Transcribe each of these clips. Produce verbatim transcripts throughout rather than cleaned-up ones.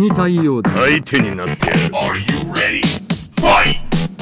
にたいようだ。 相手になってやる。 Are you ready? Fight!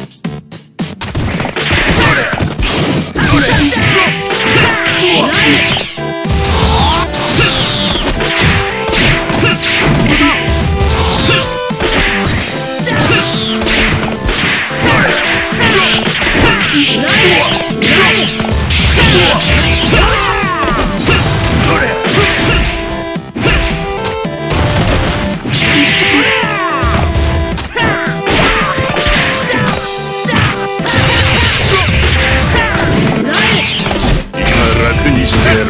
楽にしてやる。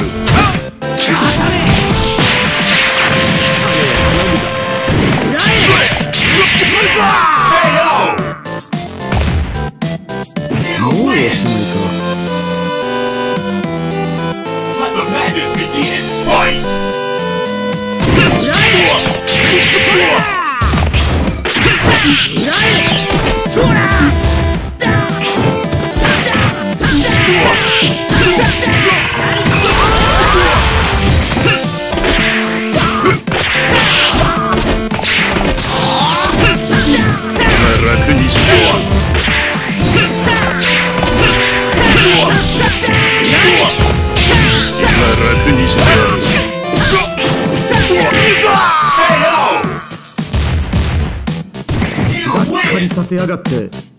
もうおしまいか。 Let the madness begin! Fight! 楽にしてやる。楽にしてやる。 がっかりさせやがって。